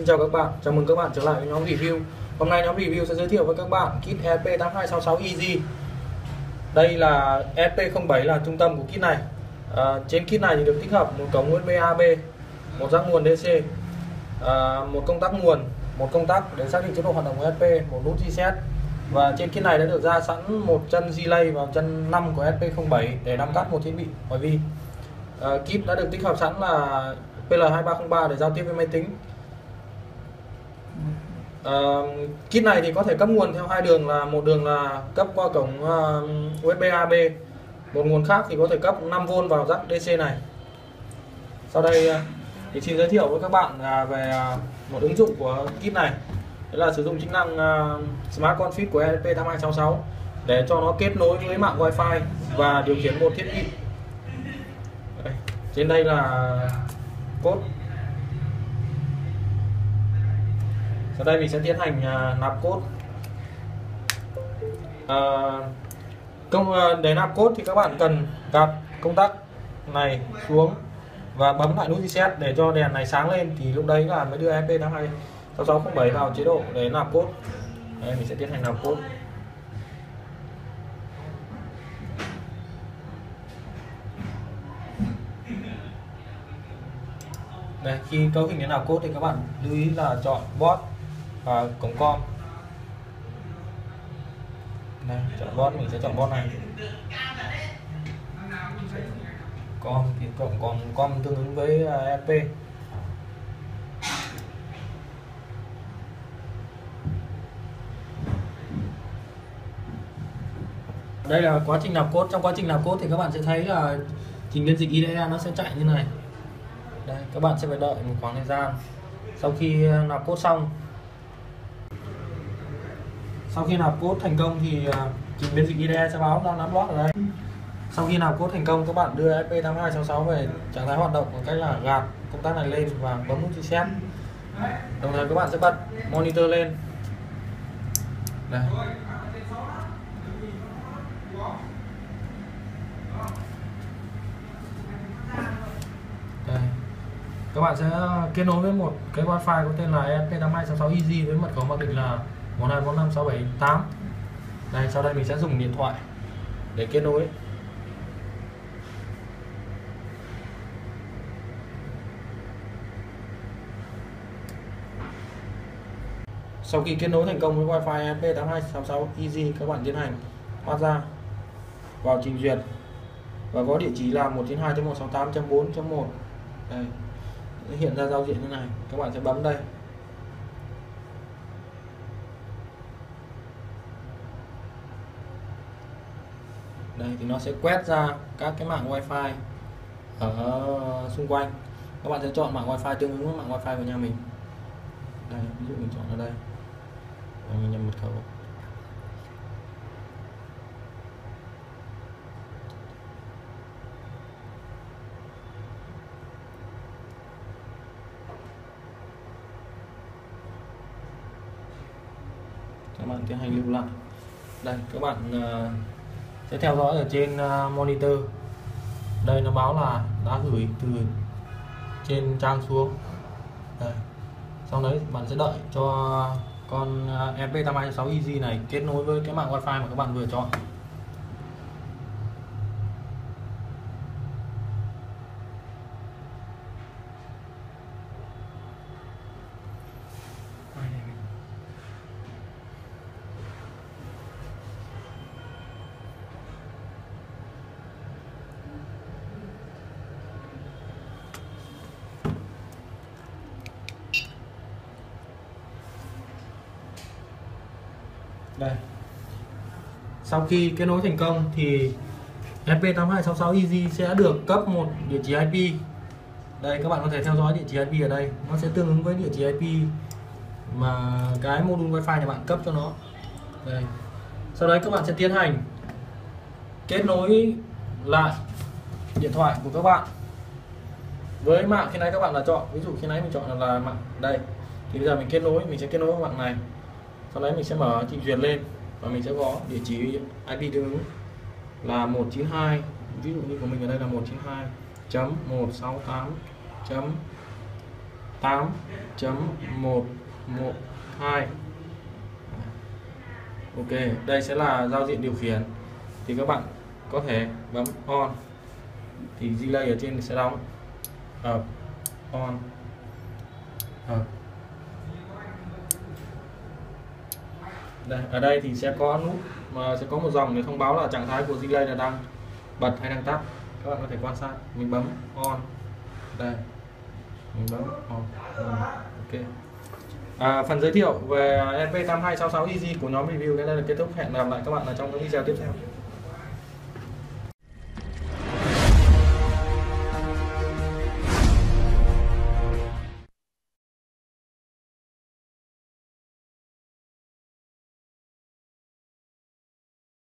Xin chào các bạn, chào mừng các bạn trở lại với nhóm review. Hôm nay nhóm review sẽ giới thiệu với các bạn kit ESP8266 Easy. Đây là ESP07 là trung tâm của kit này. Trên kit này thì được tích hợp một cổng USB AB, một jack nguồn DC, một công tắc nguồn, một công tắc để xác định chế độ hoạt động của ESP, một nút reset. Và trên kit này đã được ra sẵn một chân relay và chân 5 của ESP07 để nắm cắt một thiết bị ngoại vi. Kit đã được tích hợp sẵn là PL2303 để giao tiếp với máy tính. Kit này thì có thể cấp nguồn theo hai đường, là một đường là cấp qua cổng USB AB, một nguồn khác thì có thể cấp 5V vào jack DC này. Sau đây thì xin giới thiệu với các bạn về một ứng dụng của kit này, đó là sử dụng chức năng Smart Config của ESP8266 để cho nó kết nối với mạng Wi-Fi và điều khiển một thiết bị. Trên đây là code. Sau đây mình sẽ tiến hành nạp code. Để nạp code thì các bạn cần gạt công tắc này xuống và bấm lại nút reset để cho đèn này sáng lên, thì lúc đấy là mới đưa ESP826607 vào chế độ để nạp code. Đây, mình sẽ tiến hành nạp code. Đây, khi cấu hình đến nạp code thì các bạn lưu ý là chọn bot và cổng com. Đây, chọn bot, mình sẽ chọn bot này. Com thì còn com tương ứng với ESP. Đây là quá trình nạp code. Trong quá trình nạp code thì các bạn sẽ thấy là trình biên dịch IDE nó sẽ chạy như này. Đây, các bạn sẽ phải đợi một khoảng thời gian. Sau khi nạp code xong, sau khi nạp code thành công thì trình biên dịch IDE sẽ báo ra nắp lót ở đây. Sau khi nạp code thành công, các bạn đưa ESP8266 về trạng thái hoạt động bằng cách là gạt công tắc này lên và bấm nút reset. Đồng thời các bạn sẽ bật monitor lên. Đây. Đây. Các bạn sẽ kết nối với một cái Wi-Fi có tên là ESP8266 Easy với mật khẩu mặc định là 1245678. Đây, sau đây mình sẽ dùng điện thoại để kết nối. Sau khi kết nối thành công với Wi-Fi ESP8266 Easy, các bạn tiến hành thoát ra vào trình duyệt và có địa chỉ là 192.168.4.1. Đây, hiện ra giao diện như này. Các bạn sẽ bấm đây. Đây thì nó sẽ quét ra các cái mạng Wi-Fi ở xung quanh. Các bạn sẽ chọn mạng Wi-Fi tương ứng với mạng Wi-Fi của nhà mình. Đây, ví dụ mình chọn ở đây. Mình nhập mật khẩu. Các bạn tiến hành lưu lại. Đây, các bạn sẽ theo dõi ở trên monitor. Đây nó báo là đã gửi từ trên trang xuống. Đây. Sau đấy bạn sẽ đợi cho con ESP8266 Easy này kết nối với cái mạng Wi-Fi mà các bạn vừa chọn. Đây. Sau khi kết nối thành công thì ESP8266 Easy sẽ được cấp một địa chỉ IP. Đây, các bạn có thể theo dõi địa chỉ IP ở đây. Nó sẽ tương ứng với địa chỉ IP mà cái module Wi-Fi nhà bạn cấp cho nó. Đây. Sau đấy các bạn sẽ tiến hành kết nối lại điện thoại của các bạn với mạng khi nãy các bạn đã chọn. Ví dụ khi nãy mình chọn là mạng đây, thì bây giờ mình sẽ kết nối với mạng này. Sau đấy mình sẽ mở trình duyệt lên và mình sẽ có địa chỉ IP tương ứng là 192, ví dụ như của mình ở đây là 192.168. 8.112. Ok, đây sẽ là giao diện điều khiển, thì các bạn có thể bấm on thì delay ở trên sẽ đóng up, on, up. Đây, ở đây thì sẽ có nút mà sẽ có một dòng để thông báo là trạng thái của delay là đang bật hay đang tắt. Các bạn có thể quan sát, mình bấm on đây, mình bấm on. Ok. Phần giới thiệu về NP8266 Easy của nhóm review đến đây là kết thúc. Hẹn gặp lại các bạn ở trong các video tiếp theo.